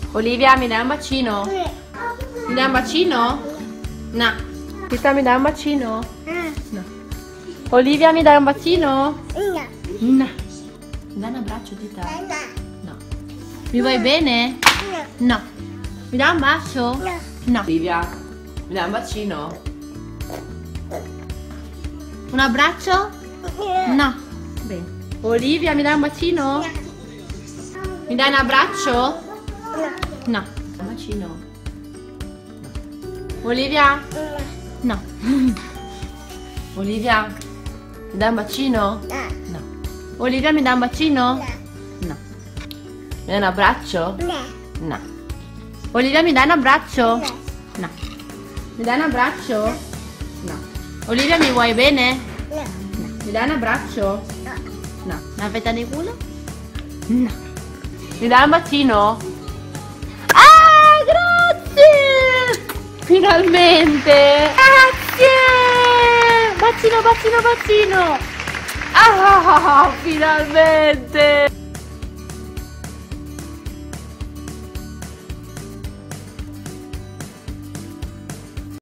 Olivia, mi dai un bacino? Mi dai un bacino? No. Tita, mi dai un bacino? No. Olivia, mi dai un bacino? No. Mi dai un abbraccio, Tita? No. Mi vuoi bene? No. Mi dai un bacio? No. Olivia, mi dai un bacino? Un abbraccio? No. Bene. Olivia, mi dai un bacino? Mi dai un abbraccio? No. Un bacino? No. Olivia? No. Olivia, mi dai un bacino? No. Olivia, mi dai un bacino? No. Mi dai un abbraccio? No. Olivia, mi dai un abbraccio? No. Mi dai un abbraccio? No. Olivia, mi vuoi bene? No. Mi dai un abbraccio? No. Una fetta di culo? No. Mi dai un bacino? Ah, grazie! Finalmente! Grazie! Bacino, bacino, bacino! Ah, finalmente!